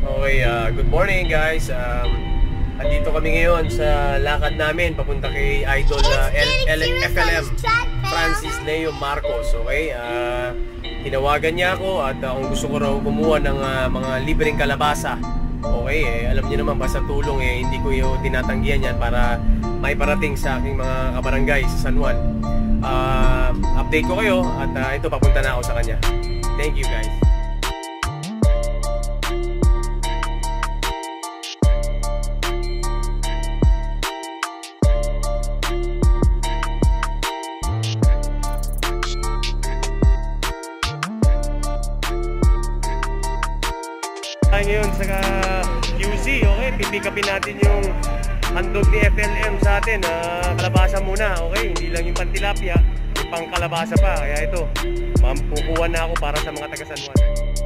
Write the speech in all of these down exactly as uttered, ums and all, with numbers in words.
Okay, uh, good morning guys. Um, andito kami ngayon sa lakad namin papunta kay Idol uh, F L M Francis Leo Marcos. Okay, uh, tinawagan niya ako at uh, kung gusto ko raw kumuha ng uh, mga libreng kalabasa. Okay, eh, alam niyo naman basta tulong eh, hindi ko yung tinatanggihan yan para may parating sa aking mga kabarangay sa San Juan. Uh, update ko kayo at uh, ito papunta na ako sa kanya. Thank you guys. Ngayon sa Q C, okay, pipikapin natin yung handog ni F L M sa atin. Uh, kalabasa muna, okay, hindi lang yung pantilapia, yung pang kalabasa pa. Kaya ito, mampukuha na ako para sa mga taga San Juan.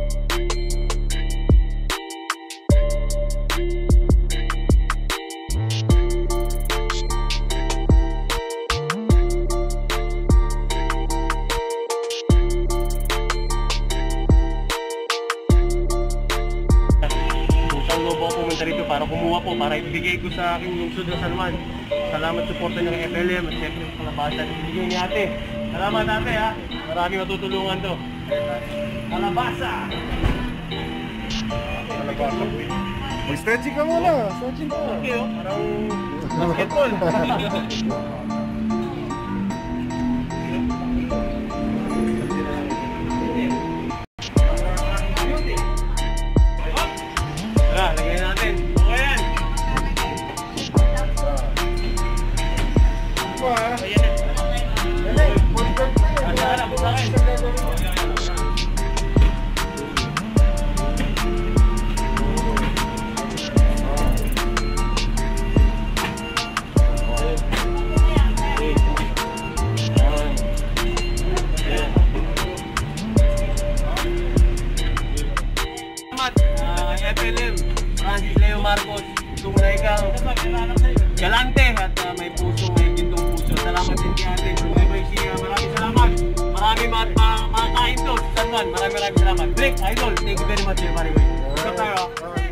Dito para kumuha po, para ibigay ko sa aking lungsod na San Juan. Salamat suporta niyo kay F L M at siyempre yung kalabasa ibigay ni ate. Salamat ate ha, marami matutulungan to. Kalabasa! Kalabasa po eh. Mag-stretching ka muna, stretching ka. Okay oh, parang basketball. F L M Francis Leo Marcos, tunay kang galante at uh, may puso, may gintong puso. Salamat din kay ate. Maraming salamat. Maraming mga mga kain to sa San Juan. Maraming maraming salamat. Blake, Idol, thank you very much. Maraming.